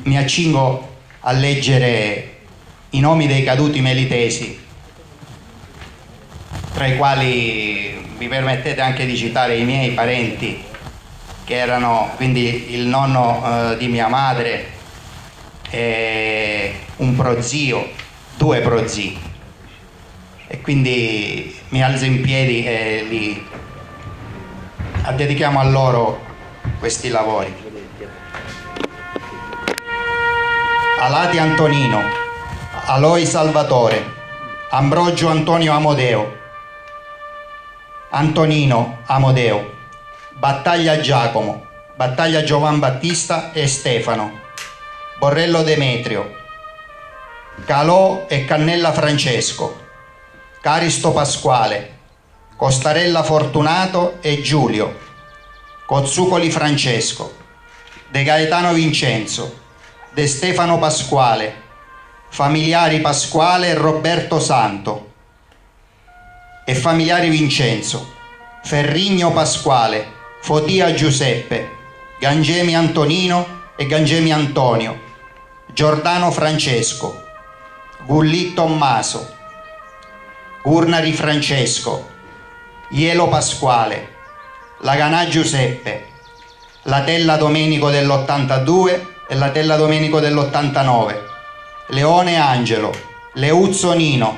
mi accingo a leggere i nomi dei caduti melitesi, tra i quali mi permettete anche di citare i miei parenti, che erano quindi il nonno di mia madre e un prozio, due prozii, e quindi mi alzo in piedi e li dedichiamo a loro questi lavori. Alati Antonino, Aloi Salvatore, Ambrogio Antonio Amodeo, Antonino Amodeo, Battaglia Giacomo, Battaglia Giovan Battista e Stefano, Borrello Demetrio, Calò e Cannella Francesco, Caristo Pasquale, Costarella Fortunato e Giulio, Cozzucoli Francesco, De Gaetano Vincenzo, De Stefano Pasquale, familiari Pasquale e Roberto Santo e familiari Vincenzo, Ferrigno Pasquale, Fotia Giuseppe, Gangemi Antonino e Gangemi Antonio, Giordano Francesco, Gullì Tommaso, Gurnari Francesco, Ielo Pasquale, Laganà Giuseppe, Latella Domenico dell'82 e Latella Domenico dell'89, Leone Angelo, Leuzzo Nino,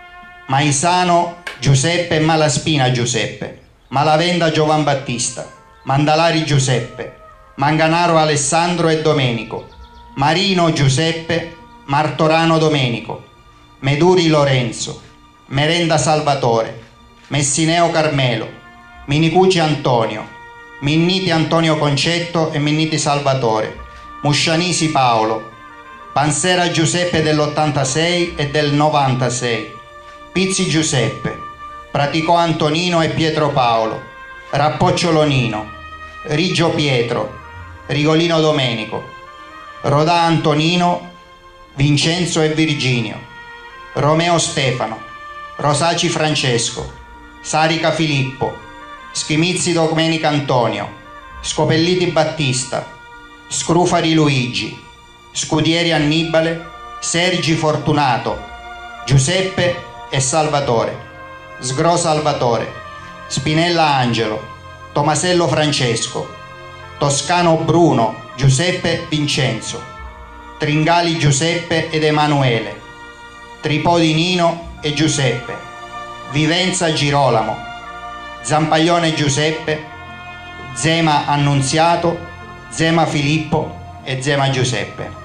Maisano Giuseppe e Malaspina Giuseppe, Malavenda Giovan Battista, Mandalari Giuseppe, Manganaro Alessandro e Domenico, Marino Giuseppe, Martorano Domenico, Meduri Lorenzo, Merenda Salvatore, Messineo Carmelo, Minicucci Antonio, Minniti Antonio Concetto e Minniti Salvatore, Muscianisi Paolo, Pansera Giuseppe dell'86 e del 96, Pizzi Giuseppe, Praticò Antonino e Pietro Paolo, Rappocciolo Nino, Riggio Pietro, Rigolino Domenico, Rodà Antonino, Vincenzo e Virginio, Romeo Stefano, Rosaci Francesco, Sarica Filippo, Schimizzi Domenica Antonio, Scopelliti Battista, Scrufari Luigi, Scudieri Annibale, Sergi Fortunato, Giuseppe e Salvatore, Sgro Salvatore, Spinella Angelo, Tomasello Francesco, Toscano Bruno, Giuseppe Vincenzo, Tringali Giuseppe ed Emanuele, Tripodi Nino e Giuseppe, Vivenza Girolamo, Zampaglione Giuseppe, Zema Annunziato, Zema Filippo e Zema Giuseppe.